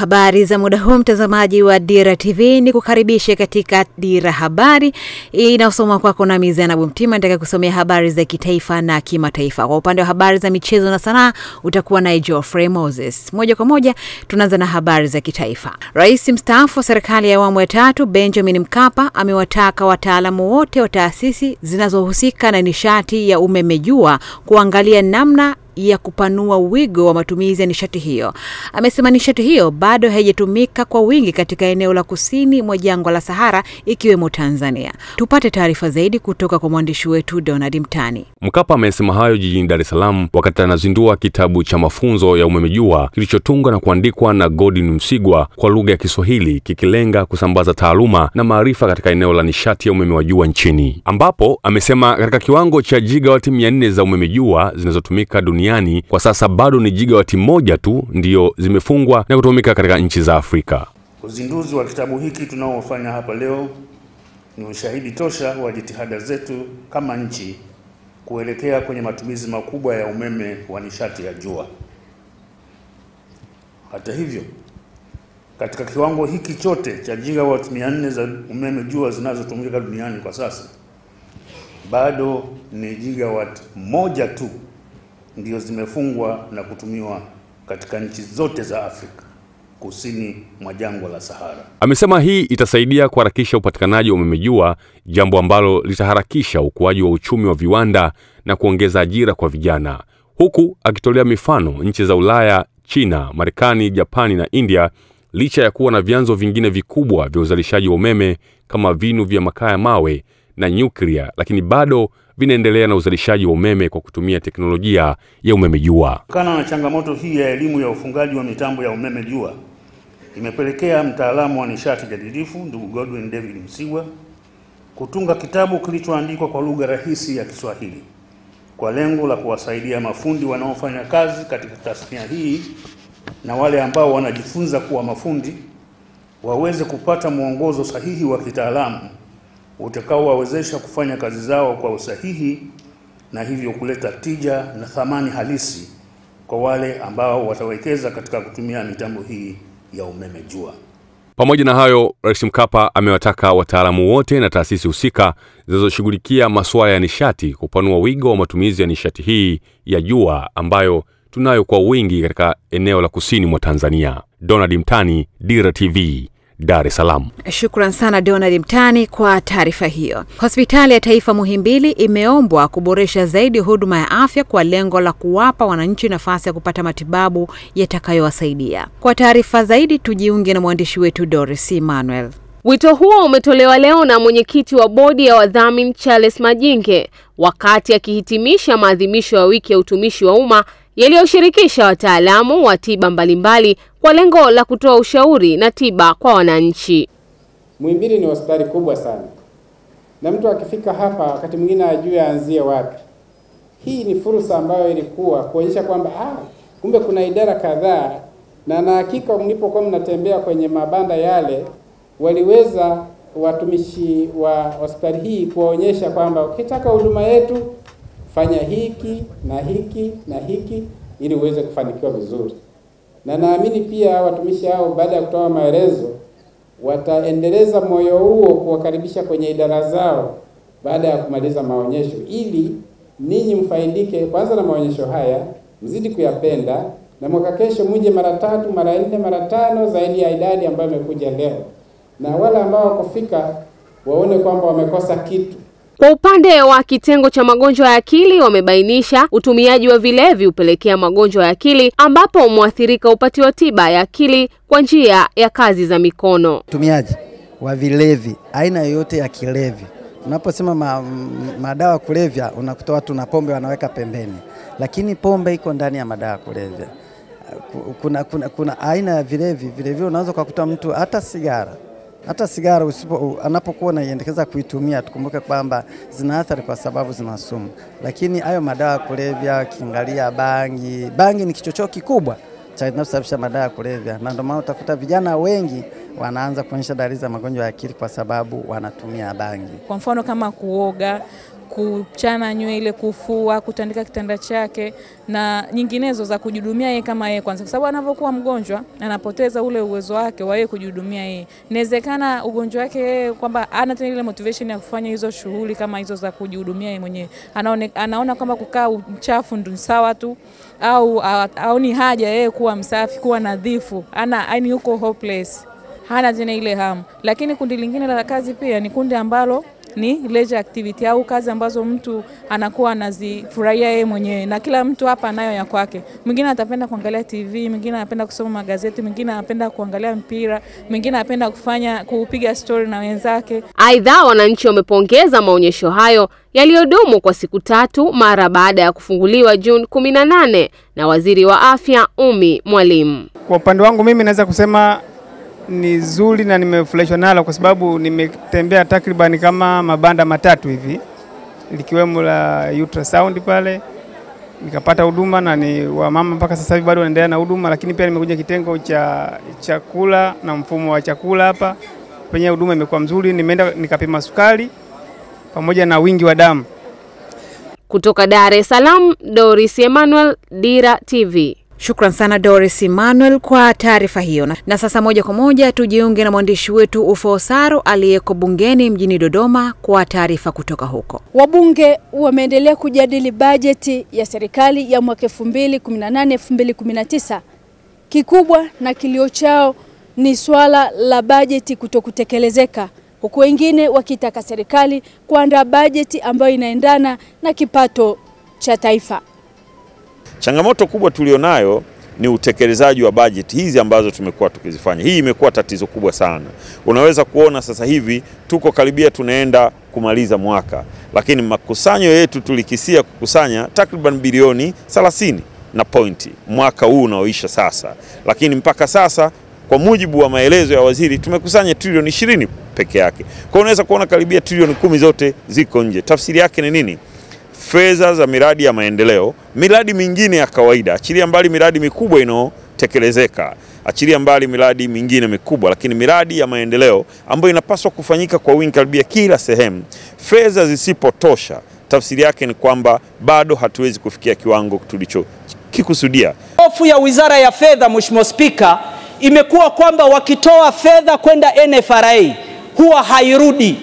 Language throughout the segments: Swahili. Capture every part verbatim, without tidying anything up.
Habari za muda huu mtazamaji wa Dira T V, ni kukaribisha katika Dira Habari inayosomwa kwako na Mizana Bumtima. Nataka kusomea habari za kitaifa na kimataifa. Kwa upande wa habari za michezo na sanaa utakuwa na Geoffrey Moses. Moja kwa moja tunaanza na habari za kitaifa. Rais mstaafu wa serikali ya awamu ya tatu Benjamin Mkapa amewataka wataalamu wote wa taasisi zinazohusika na nishati ya umeme jua kuangalia namna ya kupanua wigo wa matumizi ya nishati hiyo. Amesema nishati hiyo bado haijatumika kwa wingi katika eneo la kusini mwa jangwa la Sahara ikiwemo Tanzania. Tupate taarifa zaidi kutoka kwa mwandishi wetu Donald Mtani. Mkapa amesema hayo jijini Dar es Salaam wakati anazindua kitabu cha mafunzo ya umeme jua kilichotungwa na kuandikwa na Godin Msigwa kwa lugha ya Kiswahili, kikilenga kusambaza taaluma na maarifa katika eneo la nishati ya umeme wa jua nchini, ambapo amesema katika kiwango cha gigawati mia nne za umeme jua zinazotumika duniani Yani, kwa sasa bado ni gigawati moja tu ndio zimefungwa na kutumika katika nchi za Afrika. Uzinduzi wa kitabu hiki tunaofanya hapa leo ni ushahidi tosha wa jitihada zetu kama nchi kuelekea kwenye matumizi makubwa ya umeme wa nishati ya jua. Hata hivyo, katika kiwango hiki chote cha gigawati mia nne za umeme jua zinazotumika duniani kwa sasa, bado ni gigawati moja tu ndio zimefungwa na kutumiwa katika nchi zote za Afrika kusini mwa jangwa la Sahara. Amesema hii itasaidia kuharakisha upatikanaji wa umeme jua, jambo ambalo litaharakisha ukuaji wa uchumi wa viwanda na kuongeza ajira kwa vijana, huku akitolea mifano nchi za Ulaya, China, Marekani, Japani na India licha ya kuwa na vyanzo vingine vikubwa vya uzalishaji wa umeme kama vinu vya makaa ya mawe na nyuklia, lakini bado vinaendelea na uzalishaji wa umeme kwa kutumia teknolojia ya umeme jua. Kutokana na changamoto hii ya elimu ya ufungaji wa mitambo ya umeme jua, imepelekea mtaalamu wa nishati jadidifu ndugu Godwin David Msigwa kutunga kitabu kilichoandikwa kwa lugha rahisi ya Kiswahili kwa lengo la kuwasaidia mafundi wanaofanya kazi katika tasnia hii na wale ambao wanajifunza kuwa mafundi waweze kupata mwongozo sahihi wa kitaalamu utakao wawezesha kufanya kazi zao kwa usahihi na hivyo kuleta tija na thamani halisi kwa wale ambao watawekeza katika kutumia mitambo hii ya umeme jua. Pamoja na hayo, Rais Mkapa amewataka wataalamu wote na taasisi husika zinazoshughulikia masuala ya nishati kupanua wigo wa matumizi ya nishati hii ya jua ambayo tunayo kwa wingi katika eneo la kusini mwa Tanzania. Donald Mtani, Dira T V, Dar es Salaam. Shukran sana Donald Mtani kwa taarifa hiyo. Hospitali ya Taifa Muhimbili imeombwa kuboresha zaidi huduma ya afya kwa lengo la kuwapa wananchi nafasi ya kupata matibabu yatakayowasaidia. Kwa taarifa zaidi tujiunge na mwandishi wetu Doris Emmanuel. Wito huo umetolewa leo na mwenyekiti wa bodi ya wadhamini Charles Majinge wakati akihitimisha maadhimisho ya wiki ya utumishi wa umma yaliyoshirikisha wataalamu wa tiba mbalimbali kwa lengo la kutoa ushauri na tiba kwa wananchi. Muhimbili ni hospitali kubwa sana, na mtu akifika hapa wakati mwingine ajue aanzie wapi. Hii ni fursa ambayo ilikuwa kuonyesha kwamba ah, kumbe kuna idara kadhaa, na na hakika mlipokuwa mnatembea kwenye mabanda yale waliweza watumishi wa hospitali hii kuonyesha kwamba ukitaka huduma yetu fanya hiki na hiki na hiki ili uweze kufanikiwa vizuri. Na naamini pia watumishi hao baada ya kutoa maelezo wataendeleza moyo huo kuwakaribisha kwenye idara zao baada ya kumaliza maonyesho, ili ninyi mfaidike kwanza na maonyesho haya, mzidi kuyapenda, na mwaka kesho muje mara tatu, mara nne, mara tano zaidi ya idadi ambayo imekuja leo, na wale ambao wakufika waone kwamba wamekosa kitu. Kwa upande wa kitengo cha magonjwa ya akili, wamebainisha utumiaji wa vilevi upelekea magonjwa ya akili, ambapo mwathirika upatiwa tiba ya akili kwa njia ya kazi za mikono. Utumiaji wa vilevi, aina yoyote ya kilevi. Unaposema ma, madawa kulevya, unakuta watu na pombe wanaweka pembeni, lakini pombe iko ndani ya madawa kulevya. Kuna, kuna, kuna aina ya vilevi, vilevi unaweza kukuta mtu hata sigara Hata sigara usipo anapokuwa anaiendekeza kuitumia, tukumbuke kwamba zina athari kwa sababu zina sumu. Lakini hayo madawa kulevya, kiangalia bangi, bangi ni kichocheo kikubwa cha kinachosababisha madawa kulevya. Na ndio maana utakuta vijana wengi wanaanza kuonyesha dalili za magonjwa ya akili kwa sababu wanatumia bangi. Kwa mfano kama kuoga, kuchana nywele, kufua, kutandika kitanda chake na nyinginezo za kujihudumia yeye kama yeye kwanza, kwa sababu anapokuwa mgonjwa anapoteza ule uwezo wake wa yeye kujihudumia yeye. Inawezekana ugonjwa wake yeye kwamba ana tena ile motivation ya kufanya hizo shughuli kama hizo za kujihudumia yeye mwenyewe. Anaona anaona kwamba kukaa mchafu ndio sawa tu, au au ni haja yeye kuwa msafi, kuwa nadhifu. Ana yani yuko hopeless, hana tena ile hamu. Lakini kundi lingine la kazi pia ni kundi ambalo ni leisure activity, au kazi ambazo mtu anakuwa anazifurahia yeye mwenyewe, na kila mtu hapa anayo ya kwake. Mwingine atapenda kuangalia T V, mwingine anapenda kusoma magazeti, mwingine anapenda kuangalia mpira, mwingine anapenda kufanya kupiga story na wenzake. Aidha, wananchi wamepongeza maonyesho hayo yaliyodumu kwa siku tatu mara baada ya kufunguliwa Juni kumi na nane na Waziri wa Afya Umi Mwalimu. Kwa upande wangu mimi naweza kusema ni zuri na nimefurahishwa nalo kwa sababu nimetembea takriban kama mabanda matatu hivi, likiwemo la ultrasound pale, nikapata huduma na ni wa mama mpaka sasa hivi bado wanaendelea na huduma. Lakini pia nimekuja kitengo cha chakula na mfumo wa chakula hapa, penye huduma imekuwa mzuri. Nimeenda nikapima sukari pamoja na wingi wa damu. Kutoka Dar es Salaam, Doris Emmanuel, Dira T V. Shukran sana Doris Emmanuel kwa taarifa hiyo. Na sasa moja kwa moja tujiunge na mwandishi wetu Ufo Saro aliyeko bungeni mjini Dodoma kwa taarifa kutoka huko. Wabunge wameendelea kujadili bajeti ya serikali ya mwaka elfu mbili kumi na nane elfu mbili kumi na tisa. Kikubwa na kilio chao ni swala la bajeti kutokutekelezeka, huku wengine wakitaka serikali kuandaa bajeti ambayo inaendana na kipato cha taifa. Changamoto kubwa tulionayo ni utekelezaji wa bajeti hizi ambazo tumekuwa tukizifanya. Hii imekuwa tatizo kubwa sana. Unaweza kuona sasa hivi tuko karibia tunaenda kumaliza mwaka, lakini makusanyo yetu tulikisia kukusanya takriban bilioni thelathini na pointi mwaka huu unaoisha sasa. Lakini mpaka sasa kwa mujibu wa maelezo ya waziri tumekusanya trilioni ishirini peke yake. Kwa unaweza kuona karibia trilioni kumi zote ziko nje. Tafsiri yake ni nini? Fedha za miradi ya maendeleo, miradi mingine ya kawaida, achilia mbali miradi mikubwa inayotekelezeka, achilia mbali miradi mingine mikubwa, lakini miradi ya maendeleo ambayo inapaswa kufanyika kwa wingi karibia kila sehemu, fedha zisipotosha, tafsiri yake ni kwamba bado hatuwezi kufikia kiwango tulicho kikusudia. Hofu ya Wizara ya Fedha, Mheshimiwa Spika, imekuwa kwamba wakitoa fedha kwenda N F R A huwa hairudi.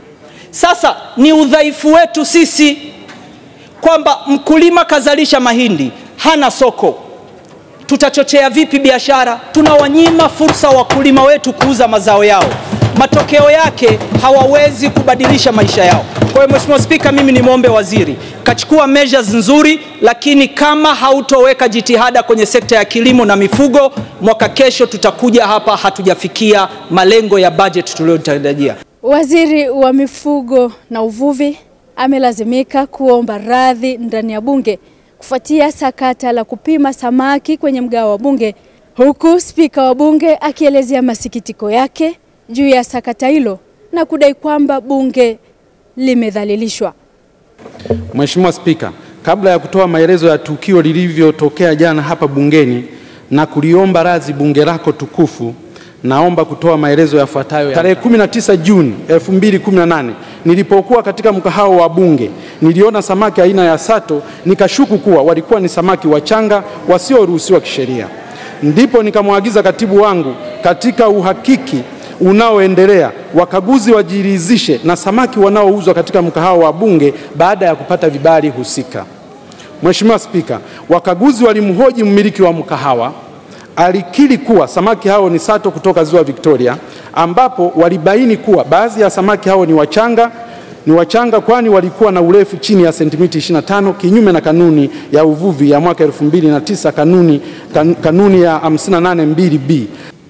Sasa ni udhaifu wetu sisi kwamba mkulima kazalisha mahindi, hana soko. Tutachochea vipi biashara? Tunawanyima fursa wakulima wetu kuuza mazao yao. Matokeo yake hawawezi kubadilisha maisha yao. Kwa hiyo Mheshimiwa Spika, mimi ni muombe waziri, kachukua measures nzuri, lakini kama hautoweka jitihada kwenye sekta ya kilimo na mifugo, mwaka kesho tutakuja hapa hatujafikia malengo ya budget tuliyotarajia. Waziri wa mifugo na uvuvi amelazimika kuomba radhi ndani ya bunge kufuatia sakata la kupima samaki kwenye mgao wa bunge, huku spika wa bunge akielezea masikitiko yake juu ya sakata hilo na kudai kwamba bunge limedhalilishwa. Mheshimiwa Spika, kabla ya kutoa maelezo ya tukio lilivyotokea jana hapa bungeni na kuliomba radhi bunge lako tukufu, naomba kutoa maelezo yafuatayo. Tarehe kumi na tisa Juni elfu mbili kumi na nane nilipokuwa katika mkahawa wa bunge, niliona samaki aina ya sato, nikashuku kuwa walikuwa ni samaki wachanga wasioruhusiwa kisheria. Ndipo nikamwagiza katibu wangu katika uhakiki unaoendelea wakaguzi wajiridhishe na samaki wanaouzwa katika mkahawa wa bunge baada ya kupata vibali husika. Mheshimiwa Spika, wakaguzi walimhoji mmiliki wa mkahawa, alikiri kuwa samaki hao ni sato kutoka Ziwa Victoria, ambapo walibaini kuwa baadhi ya samaki hao ni wachanga, ni wachanga kwani walikuwa na urefu chini ya sentimita ishirini na tano, kinyume na kanuni ya uvuvi ya mwaka elfu mbili na tisa, kanuni kan, kanuni ya hamsini na nane mbili B.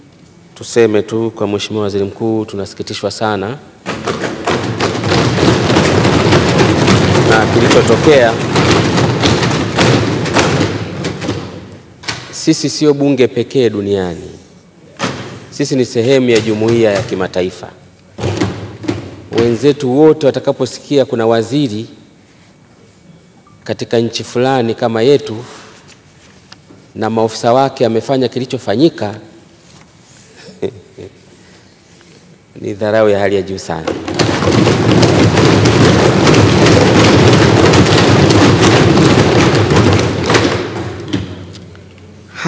Tuseme tu kwa Mheshimiwa Waziri Mkuu, tunasikitishwa sana na kilichotokea. Sisi sio bunge pekee duniani. Sisi ni sehemu ya jumuiya ya kimataifa. Wenzetu wote watakaposikia kuna waziri katika nchi fulani kama yetu na maofisa wake amefanya kilichofanyika, ni dharau ya hali ya juu sana.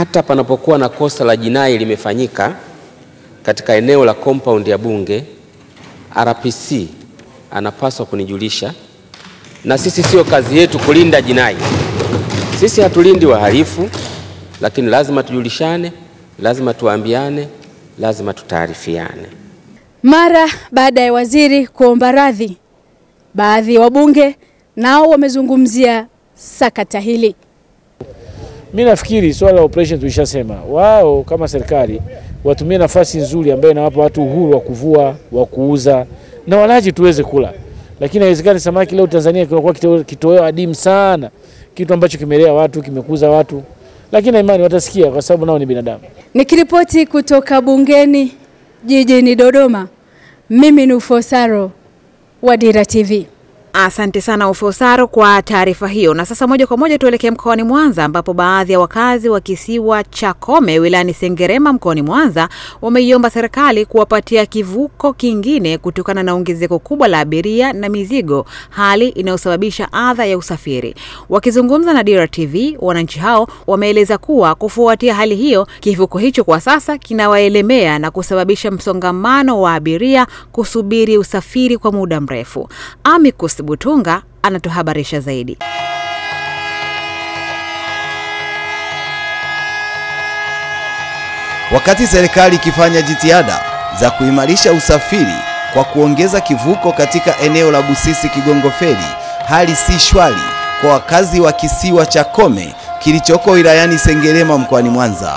hata panapokuwa na kosa la jinai limefanyika katika eneo la compound ya Bunge, R P C anapaswa kunijulisha, na sisi sio kazi yetu kulinda jinai. Sisi hatulindi wahalifu, lakini lazima tujulishane, lazima tuambiane, lazima tutaarifiane. Mara baada ya waziri kuomba radhi, baadhi ya wabunge nao wamezungumzia sakata hili. Mimi nafikiri swala la operation tulishasema, wao kama serikali watumie nafasi nzuri ambayo inawapa watu uhuru wa kuvua, wa kuuza na walaji tuweze kula. Lakini haiwezekani samaki leo Tanzania kinakuwa kitoweo adimu sana, kitu ambacho kimelea watu, kimekuza watu. Lakini imani watasikia kwa sababu nao ni binadamu. Nikiripoti kutoka bungeni jijini Dodoma, mimi ni Ufosaro wa Dira T V. Asante sana Ufosaro kwa taarifa hiyo. Na sasa moja kwa moja tuelekee mkoani Mwanza ambapo baadhi ya wakazi wa kisiwa cha Kome wilayani Sengerema mkoani Mwanza wameiomba serikali kuwapatia kivuko kingine kutokana na ongezeko kubwa la abiria na mizigo, hali inayosababisha adha ya usafiri. Wakizungumza na Dira T V, wananchi hao wameeleza kuwa kufuatia hali hiyo, kivuko hicho kwa sasa kinawaelemea na kusababisha msongamano wa abiria kusubiri usafiri kwa muda mrefu. Amikus Butunga anatuhabarisha zaidi. Wakati serikali ikifanya jitihada za kuimarisha usafiri kwa kuongeza kivuko katika eneo la Busisi Kigongo Feri, hali si shwari kwa wakazi wa kisiwa cha Kome kilichoko wilayani Sengerema mkoani Mwanza.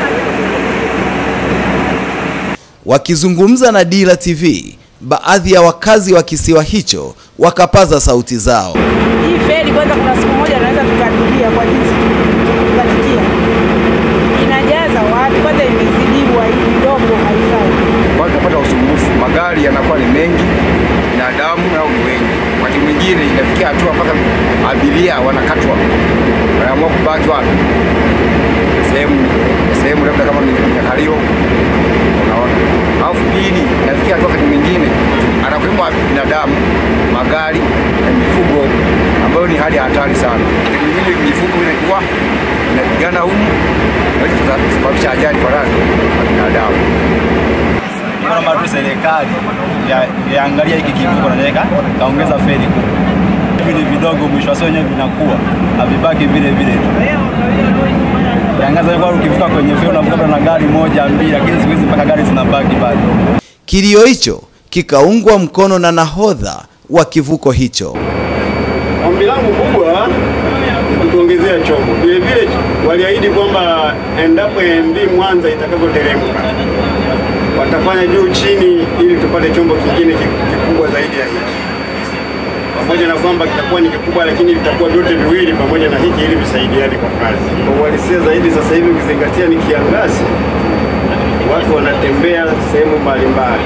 Wakizungumza na Dira T V, baadhi ya wakazi wa kisiwa hicho wakapaza sauti zao. Hii feri kwanza kuna siku moja tunaweza tukadulia kwa jinsi tukatikia. Inajaza watu kwanza imezidiwa hivi dogo haifai. Watu wanapata usumbufu, magari yanakuwa ni mengi, binadamu au ni wengi. Wakati mwingine inafikia hatua mpaka abiria wanakatwa. Wanaamua kubaki wapi? Sehemu sehemu labda kama ni Nyakalio. Unaona? Alafu pili inafikia hatua wakati mwingine anakuwemo binadamu, magari na mifugo ambayo ni hali hatari sana. Mwingine mifugo inakuwa inapigana humu, na kusababisha ajali kwa watu na binadamu. Naomba tu serikali iangalie hiki kivuko naweka kaongeza feri kubwa. Vile vidogo mwisho wao wenyewe vinakuwa havibaki vile vile tu. Yangaza kwa ukivuka kwenye feri unavuka na gari moja mbili, lakini siwezi mpaka gari zinabaki bado. Kilio hicho kikaungwa mkono na nahodha wa kivuko hicho. Ombi langu kubwa ni kutuongezea chombo. Vile vile waliahidi kwamba endapo M V Mwanza itakapoteremka watafanya juu chini ili tupate chombo kingine kikubwa zaidi ya hiki. Pamoja na kwamba kitakuwa ni kikubwa, lakini vitakuwa vyote viwili pamoja na hiki ili visaidiane kwa kazi. Kwa uhalisia zaidi sasa hivi ukizingatia ni kiangazi, watu wanatembea sehemu mbalimbali.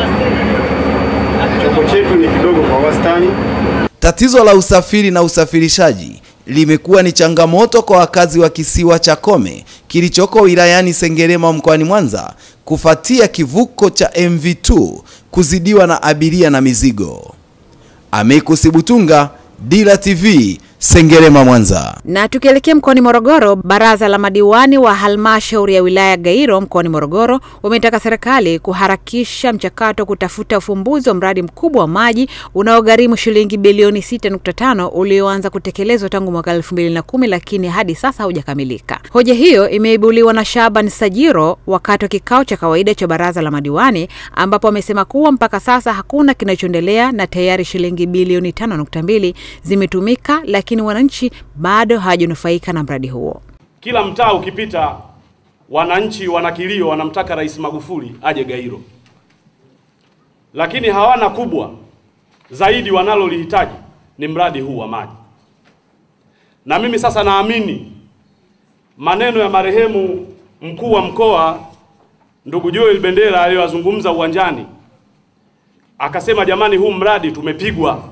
Chombo chetu ni kidogo kwa wastani. Tatizo la usafiri na usafirishaji limekuwa ni changamoto kwa wakazi wa kisiwa cha Kome kilichoko wilayani Sengerema mkoani Mwanza kufuatia kivuko cha M V two kuzidiwa na abiria na mizigo. Amikus Butunga, Dira T V, Sengerema Mwanza. Na tukielekea mkoani Morogoro, baraza la madiwani wa halmashauri ya wilaya Gairo mkoani Morogoro wametaka serikali kuharakisha mchakato kutafuta ufumbuzi wa mradi mkubwa wa maji unaogharimu shilingi bilioni sita nukta tano ulioanza kutekelezwa tangu mwaka elfu mbili na kumi lakini hadi sasa haujakamilika. Hoja hiyo imeibuliwa na Shaban Sajiro wakati wa kikao cha kawaida cha baraza la madiwani ambapo amesema kuwa mpaka sasa hakuna kinachoendelea na tayari shilingi bilioni tano nukta mbili zimetumika lakini wananchi bado hawajanufaika na mradi huo. Kila mtaa ukipita wananchi wanakilio wanamtaka Rais Magufuli aje Gairo. Lakini hawana kubwa zaidi wanalolihitaji ni mradi huu wa maji. Na mimi sasa naamini maneno ya marehemu mkuu wa mkoa ndugu Joel Bendera aliyozungumza uwanjani. Akasema jamani, huu mradi tumepigwa.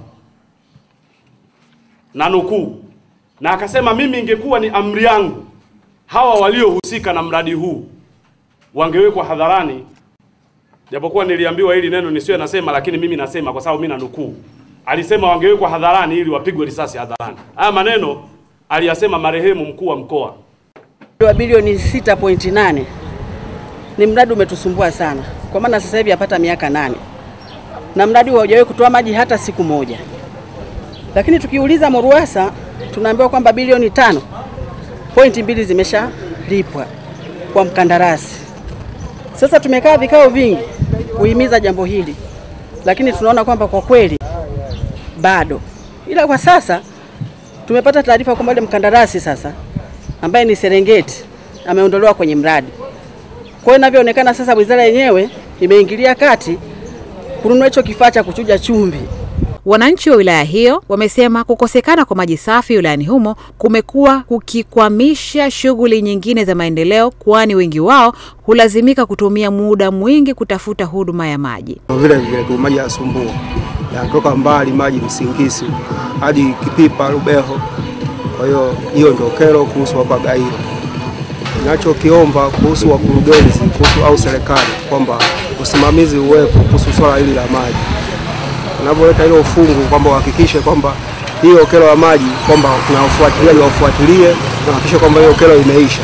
Na nukuu, na akasema mimi ingekuwa ni amri yangu hawa waliohusika na mradi huu wangewekwa hadharani, japokuwa niliambiwa hili neno nisiwe nasema, lakini mimi nasema kwa sababu mimi na nukuu. Alisema wangewekwa hadharani ili wapigwe risasi hadharani. Haya maneno aliyasema marehemu mkuu wa mkoa. Wa bilioni sita nukta nane ni mradi umetusumbua sana, kwa maana sasa hivi yapata miaka nane na mradi haujawahi kutoa maji hata siku moja. Lakini tukiuliza MURUWASA tunaambiwa kwamba bilioni tano pointi mbili zimesha lipwa kwa mkandarasi. Sasa tumekaa vikao vingi kuhimiza jambo hili, lakini tunaona kwamba kwa kweli bado. Ila kwa sasa tumepata taarifa kwamba ile mkandarasi sasa ambaye ni Serengeti ameondolewa kwenye mradi. Kwa hiyo inavyoonekana sasa wizara yenyewe imeingilia kati kununua hicho kifaa cha kuchuja chumvi. Wananchi wa wilaya hiyo wamesema kukosekana kwa maji safi wilayani humo kumekuwa kukikwamisha shughuli nyingine za maendeleo, kwani wengi wao hulazimika kutumia muda mwingi kutafuta huduma ya maji. Vile vile tu maji yasumbua. Yanatoka mbali maji Msingisi hadi Kipipa, Lubeho. Kwa hiyo hiyo ndio kero kuhusu hapa Gairo. Ninachokiomba kuhusu wakurugenzi kuhusu au serikali kwamba usimamizi uwepo kuhusu swala hili la maji. Unapoleta hilo ufungu kwamba uhakikishe kwamba hiyo kero ya maji kwamba kuna ufuatiliaji wafuatilie na kuhakikisha kwamba hiyo kero imeisha.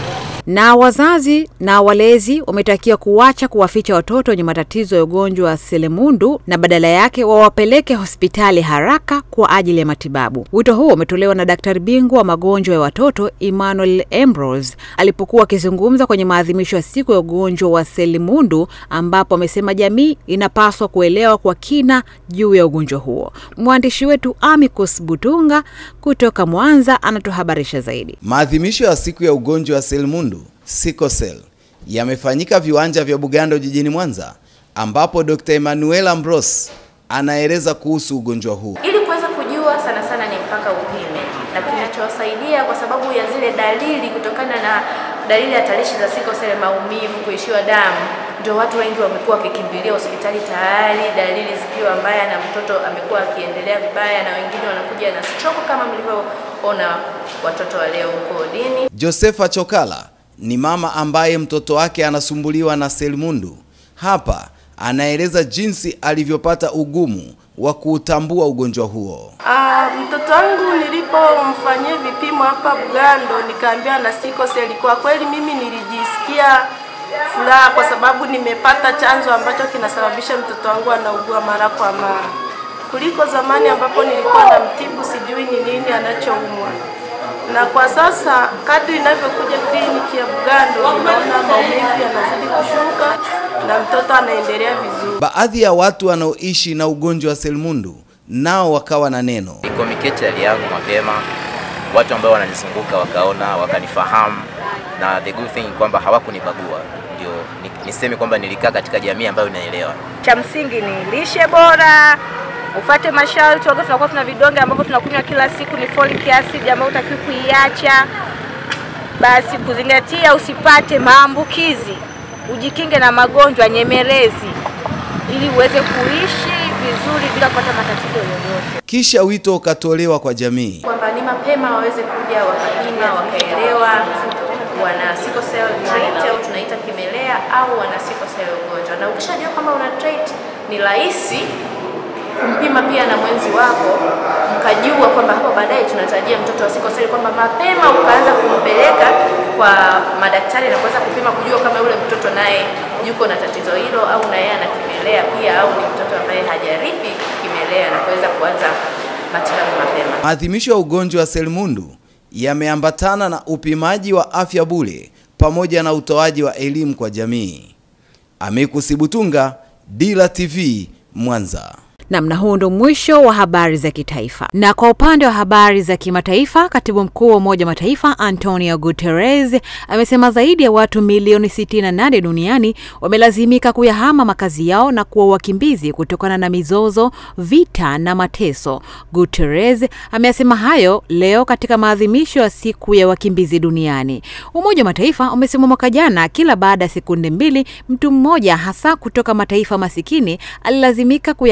Na wazazi na walezi wametakiwa kuacha kuwaficha watoto wenye matatizo ya ugonjwa wa selimundu na badala yake wawapeleke hospitali haraka kwa ajili ya matibabu. Wito huo umetolewa na daktari bingwa wa magonjwa ya watoto Emmanuel Ambrose alipokuwa akizungumza kwenye maadhimisho ya siku ya ugonjwa wa selimundu, ambapo amesema jamii inapaswa kuelewa kwa kina juu ya ugonjwa huo. Mwandishi wetu Amicus Butunga kutoka Mwanza anatuhabarisha zaidi. Maadhimisho ya siku ya ugonjwa wa selimundu sickle cell yamefanyika viwanja vya Bugando jijini Mwanza, ambapo Doctor Emmanuel Ambrose anaeleza kuhusu ugonjwa huu. Ili kuweza kujua sana sana ni mpaka upime, na kinachowasaidia kwa sababu ya zile dalili, kutokana na dalili hatarishi za sickle cell, maumivu, kuishiwa damu, ndio watu wengi wamekuwa wakikimbilia hospitali tayari dalili zikiwa mbaya na mtoto amekuwa akiendelea vibaya, na wengine wanakuja na stroke kama mlivyoona watoto wa leo huko dini. Josepha Chokala ni mama ambaye mtoto wake anasumbuliwa na selimundu. Hapa anaeleza jinsi alivyopata ugumu wa kuutambua ugonjwa huo. Ah, mtoto wangu nilipomfanyia vipimo hapa Bugando nikaambiwa na sickle cell. Kwa kweli mimi nilijisikia furaha kwa sababu nimepata chanzo ambacho kinasababisha mtoto wangu anaugua mara kwa mara, kuliko zamani ambapo nilikuwa na mtibu sijui ni nini anachoumwa. Na kwa sasa kadri inavyokuja kliniki ya Bugando naona maumivu yanazidi kushuka na mtoto anaendelea vizuri. Baadhi ya watu wanaoishi na ugonjwa wa selimundu nao wakawa na neno. Communicate hali yangu mapema, watu ambao wananizunguka wakaona, wakanifahamu, na the good thing kwamba hawakunibagua. Ndio niseme kwamba nilikaa katika jamii ambayo inaelewa. Cha msingi ni lishe bora, ufate masharti. Wakati tunakuwa tuna vidonge ambavyo tunakunywa kila siku ni folic acid ambayo utakiwa kuiacha. Basi kuzingatia usipate maambukizi, ujikinge na magonjwa nyemelezi ili uweze kuishi vizuri bila kupata matatizo yoyote. Kisha wito ukatolewa kwa jamii kwamba ni mapema waweze kuja wakapima, wakaelewa wana sickle cell trait au tunaita kimelea au wana sickle cell ugonjwa. Na ukishajua kwamba una trait ni rahisi kumpima pia na mwenzi wako, mkajua kwamba hapo baadaye tunatarajia mtoto wa sickle cell, kwamba mapema ukaanza kumpeleka kwa madaktari na kuweza kupima kujua kama yule mtoto naye yuko na tatizo hilo au na yeye ana kimelea pia, au ni mtoto ambaye hajarithi kimelea, na kuweza kuanza matibabu mapema. Maadhimisho ya ugonjwa wa selimundu yameambatana na upimaji wa afya bure pamoja na utoaji wa elimu kwa jamii. Amicus Butunga, Dira T V, Mwanza. Namna huu ndo mwisho wa habari za kitaifa. Na kwa upande wa habari za kimataifa, katibu mkuu wa Umoja wa Mataifa Antonio Guterres amesema zaidi ya watu milioni sitini na nane duniani wamelazimika kuyahama makazi yao na kuwa wakimbizi kutokana na mizozo, vita na mateso. Guterres amesema hayo leo katika maadhimisho ya siku ya wakimbizi duniani. Umoja wa Mataifa umesema mwaka jana kila baada ya sekunde mbili mtu mmoja hasa kutoka mataifa masikini alilazimika kuyahama makazi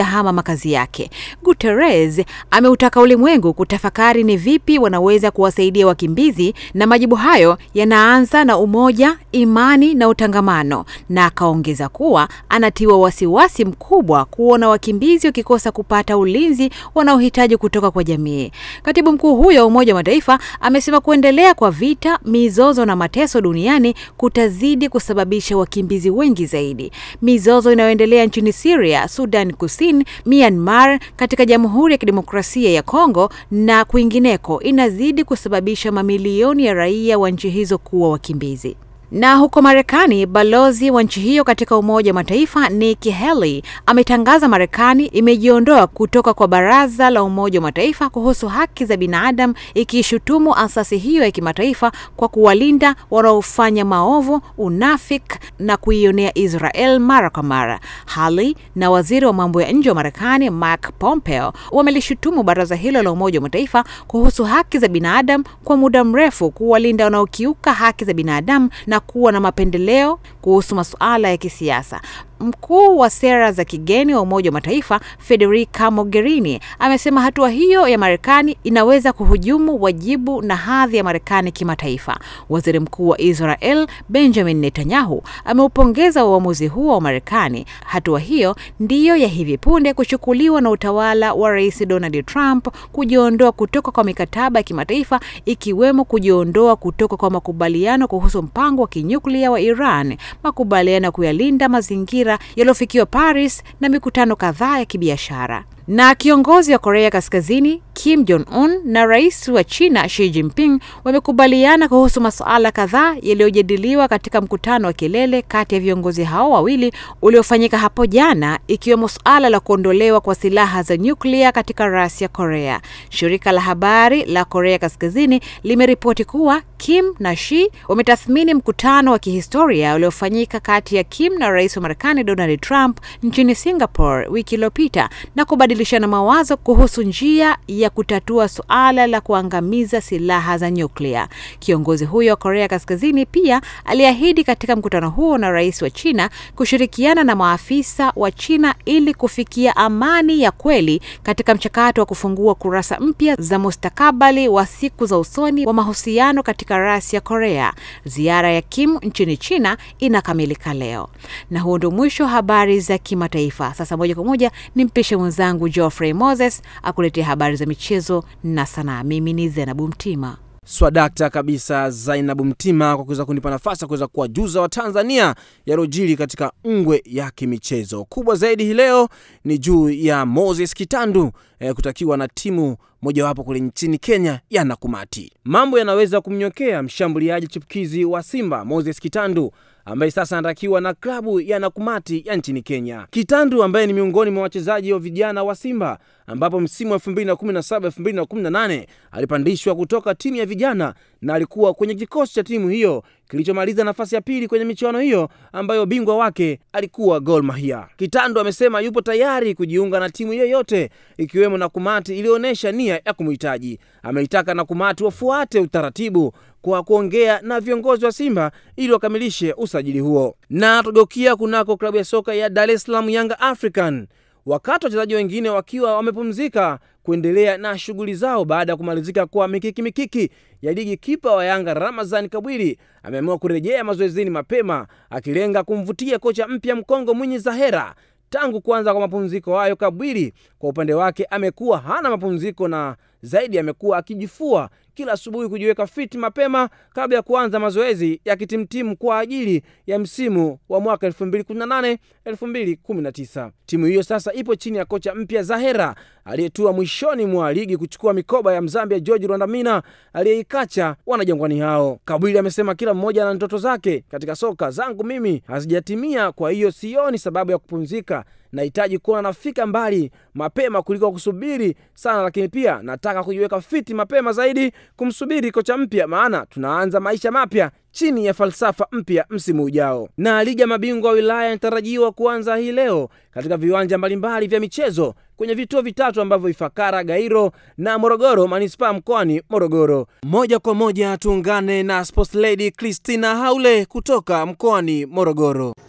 makazi yake. Guterres ameutaka ulimwengu kutafakari ni vipi wanaweza kuwasaidia wakimbizi, na majibu hayo yanaanza na umoja, imani na utangamano, na akaongeza kuwa anatiwa wasiwasi mkubwa kuona wakimbizi wakikosa kupata ulinzi wanaohitaji kutoka kwa jamii. Katibu mkuu huyo wa Umoja wa Mataifa amesema kuendelea kwa vita, mizozo na mateso duniani kutazidi kusababisha wakimbizi wengi zaidi. Mizozo inayoendelea nchini Syria, Sudan Kusini, Myanmar, katika Jamhuri ya Kidemokrasia ya Kongo na kwingineko inazidi kusababisha mamilioni ya raia wa nchi hizo kuwa wakimbizi. Na huko Marekani, balozi wa nchi hiyo katika Umoja wa Mataifa Nikki Haley ametangaza Marekani imejiondoa kutoka kwa Baraza la Umoja wa Mataifa kuhusu haki za binadamu, ikishutumu asasi hiyo ya kimataifa kwa kuwalinda wanaofanya maovu, unafiki na kuionea Israel mara kwa mara. Haley na waziri wa mambo ya nje wa Marekani Mike Pompeo wamelishutumu baraza hilo la Umoja wa Mataifa kuhusu haki za binadamu kwa muda mrefu kuwalinda wanaokiuka haki za binadamu na kuwa na mapendeleo kuhusu masuala ya kisiasa. Mkuu wa sera za kigeni wa Umoja wa Mataifa Federica Mogherini amesema hatua hiyo ya Marekani inaweza kuhujumu wajibu na hadhi ya Marekani kimataifa. Waziri Mkuu wa Israel Benjamin Netanyahu ameupongeza uamuzi huo wa Marekani. Hatua hiyo ndiyo ya hivi punde kuchukuliwa na utawala wa Rais Donald Trump kujiondoa kutoka kwa mikataba ya kimataifa, ikiwemo kujiondoa kutoka kwa makubaliano kuhusu mpango wa kinyuklia wa Iran, makubaliano kuyalinda mazingira yaliyofikiwa Paris na mikutano kadhaa ya kibiashara. Na kiongozi wa Korea Kaskazini Kim Jong-un na rais wa China Xi Jinping wamekubaliana kuhusu masuala kadhaa yaliyojadiliwa katika mkutano wa kilele kati ya viongozi hao wawili uliofanyika hapo jana, ikiwemo suala la kuondolewa kwa silaha za nyuklia katika rasi ya Korea. Shirika la habari la Korea Kaskazini limeripoti kuwa Kim na Xi wametathmini mkutano wa kihistoria uliofanyika kati ya Kim na rais wa Marekani Donald Trump nchini Singapore wiki iliyopita na kubadilishana mawazo kuhusu njia ya kutatua suala la kuangamiza silaha za nyuklia. Kiongozi huyo wa Korea Kaskazini pia aliahidi katika mkutano huo na rais wa China kushirikiana na maafisa wa China ili kufikia amani ya kweli katika mchakato wa kufungua kurasa mpya za mustakabali wa siku za usoni wa mahusiano katika rasi ya Korea. Ziara ya Kim nchini China inakamilika leo. Na huo ndio mwisho habari za kimataifa. Sasa moja kwa moja nimpishe mwenzangu Geoffrey Moses akuletea habari za michezo na sanaa. Mimi ni Zainabu Mtima. Swadakta kabisa Zainabu Mtima kwa kuweza kunipa nafasi kuweza kuwajuza wa Tanzania yalojiri katika ungwe ya kimichezo. Kubwa zaidi hii leo ni juu ya Moses Kitandu eh, kutakiwa na timu moja wapo kule nchini Kenya ya Nakumati. Mambo yanaweza kumnyokea mshambuliaji chipukizi wa Simba Moses Kitandu ambaye sasa anatakiwa na klabu ya Nakumati ya nchini Kenya. Kitandu ambaye ni miongoni mwa wachezaji wa vijana wa Simba, ambapo msimu wa elfu mbili kumi na saba elfu mbili kumi na nane alipandishwa kutoka timu ya vijana na alikuwa kwenye kikosi cha timu hiyo kilichomaliza nafasi ya pili kwenye michuano hiyo ambayo bingwa wake alikuwa Gor Mahia. Kitandu amesema yupo tayari kujiunga na timu yoyote ikiwemo Nakumati iliyoonyesha nia ya kumhitaji. Ameitaka Nakumati wafuate utaratibu kwa kuongea na viongozi wa Simba ili wakamilishe usajili huo. Na tugeukia kunako klabu ya soka ya Dar es Salaam Young African, wakati wachezaji wengine wakiwa wamepumzika kuendelea na shughuli zao baada ya kumalizika kwa mikiki mikiki ya ligi, kipa wa Yanga Ramazani Kabwili ameamua kurejea mazoezini mapema akilenga kumvutia kocha mpya Mkongo Mwinyi Zahera. Tangu kuanza kwa mapumziko hayo, Kabwili kwa upande wake amekuwa hana mapumziko na zaidi amekuwa akijifua kila asubuhi kujiweka fiti mapema kabla ya kuanza mazoezi ya kitimtimu kwa ajili ya msimu wa mwaka elfu mbili kumi na nane elfu mbili kumi na tisa. Timu hiyo sasa ipo chini ya kocha mpya Zahera aliyetua mwishoni mwa ligi kuchukua mikoba ya Mzambia George Rwandamina aliyeikacha wanajangwani hao. Kabwili amesema kila mmoja ana ndoto zake katika soka, zangu mimi hazijatimia, kwa hiyo sioni sababu ya kupumzika. Nahitaji kuona nafika mbali mapema kuliko kusubiri sana, lakini pia nataka kujiweka fiti mapema zaidi kumsubiri kocha mpya, maana tunaanza maisha mapya chini ya falsafa mpya msimu ujao. Na ligi ya mabingwa wa wilaya inatarajiwa kuanza hii leo katika viwanja mbalimbali vya michezo kwenye vituo vitatu ambavyo Ifakara, Gairo na Morogoro Manispaa mkoani Morogoro. Moja kwa moja tuungane na Sports Lady Christina Haule kutoka mkoani Morogoro.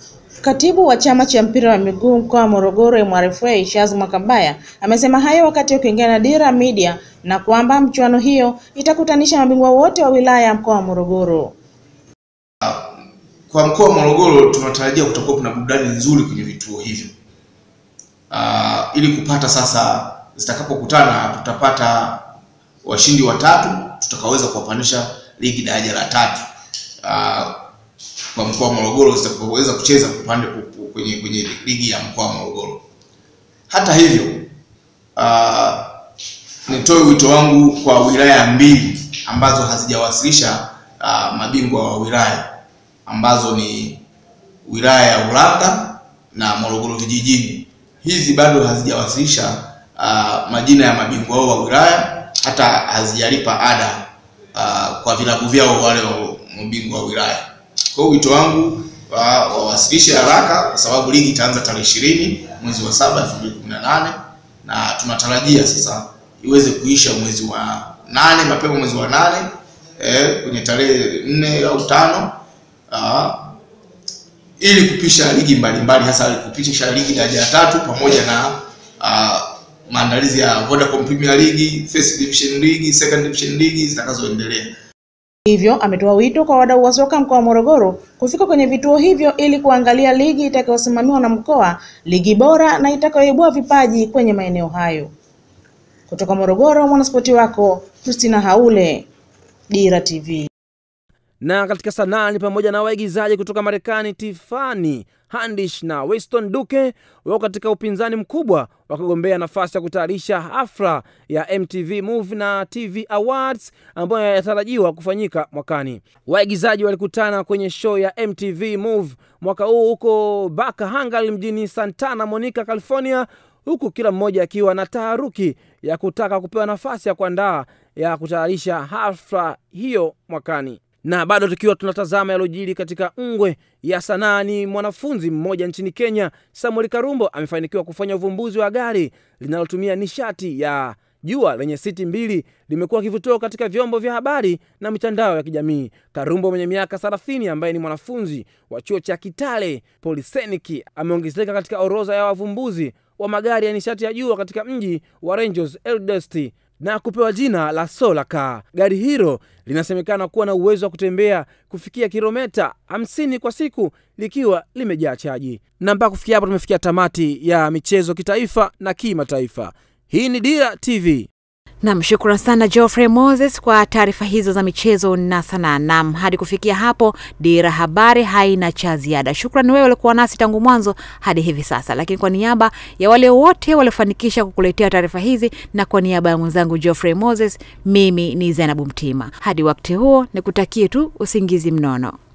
Katibu wa chama cha mpira wa miguu mkoa wa Morogoro M R F A Shaz Mwakambaya amesema hayo wakati ukiongea na Dira Media na kwamba mchuano hiyo itakutanisha mabingwa wote wa wilaya ya mkoa wa Morogoro. Kwa mkoa wa Morogoro tunatarajia kutakuwa kuna burudani nzuri kwenye vituo hivyo. Uh, ili kupata sasa zitakapokutana tutapata washindi watatu tutakaweza kuwapandisha ligi daraja la tatu. Uh, kwa mkoa wa Morogoro zitakapoweza kucheza kupande kwenye kwenye ligi ya mkoa wa Morogoro. Hata hivyo uh, nitoe wito wangu kwa wilaya mbili ambazo hazijawasilisha uh, mabingwa wa wilaya ambazo ni wilaya ya Ulanga na Morogoro vijijini. Hizi bado hazijawasilisha uh, majina ya mabingwa wao wa wilaya, hata hazijalipa ada uh, kwa vilabu vyao wale mabingwa wa wilaya. Kwa wito wangu wawasilishe haraka kwa sababu ligi itaanza tarehe ishirini mwezi wa saba elfu mbili kumi na nane na tunatarajia sasa iweze kuisha mwezi wa nane, mapema mwezi wa nane eh, kwenye tarehe nne au tano uh, ili kupisha ligi mbalimbali, hasa kupisha ligi daraja la tatu pamoja na uh, maandalizi ya Vodacom Premier League, First Division League, Second Division League zitakazoendelea. Hivyo ametoa wito kwa wadau wa soka mkoa wa Morogoro kufika kwenye vituo hivyo ili kuangalia ligi itakayosimamiwa na mkoa, ligi bora na itakayoibua vipaji kwenye maeneo hayo. Kutoka Morogoro, mwanaspoti wako Christina Haule, Dira T V. Na katika sanaa ni pamoja na waigizaji kutoka Marekani Tiffany Haddish na Weston Duke wao katika upinzani mkubwa wakigombea nafasi ya kutayarisha hafla ya M T V Move na T V Awards ambayo yanatarajiwa kufanyika mwakani. Waigizaji walikutana kwenye show ya M T V Move mwaka huu huko Baka Hangal mjini Santa Monica, California, huku kila mmoja akiwa na taharuki ya kutaka kupewa nafasi ya kuandaa ya kutayarisha hafla hiyo mwakani. Na bado tukiwa tunatazama yalojiri katika ungwe ya sanaa, ni mwanafunzi mmoja nchini Kenya, Samuel Karumbo, amefanikiwa kufanya uvumbuzi wa gari linalotumia nishati ya jua lenye siti mbili. Limekuwa kivutio katika vyombo vya habari na mitandao ya kijamii. Karumbo mwenye miaka thelathini ambaye ni mwanafunzi wa chuo cha Kitale Polytechnic ameongezeka katika orodha ya wavumbuzi wa magari ya nishati ya jua katika mji wa Rangers Eldest na kupewa jina la Solar Car. Gari hilo linasemekana kuwa na uwezo wa kutembea kufikia kilomita hamsini kwa siku likiwa limejaa chaji. Na mpaka kufikia hapo tumefikia tamati ya michezo kitaifa na kimataifa. Hii ni Dira T V. Naam, shukrani sana Geoffrey Moses kwa taarifa hizo za michezo na sanaa. Naam, hadi kufikia hapo Dira habari haina cha ziada. Shukrani wewe ulikuwa nasi tangu mwanzo hadi hivi sasa. Lakini kwa niaba ya wale wote waliofanikisha kukuletea taarifa hizi na kwa niaba ya mwenzangu Geoffrey Moses, mimi ni Zainabu Mtima. Hadi wakati huo nikutakie tu usingizi mnono.